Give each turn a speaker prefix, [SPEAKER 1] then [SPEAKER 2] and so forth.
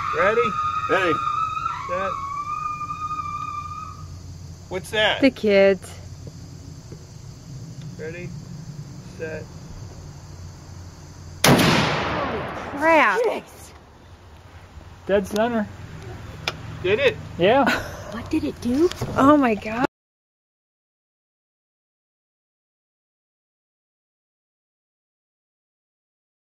[SPEAKER 1] Ready?
[SPEAKER 2] Ready.
[SPEAKER 1] Set. What's that?
[SPEAKER 3] The kids.
[SPEAKER 1] Ready? Set.
[SPEAKER 3] Crap.
[SPEAKER 4] Dead center.
[SPEAKER 1] Did it?
[SPEAKER 4] Yeah.
[SPEAKER 3] What did it do? Oh my God.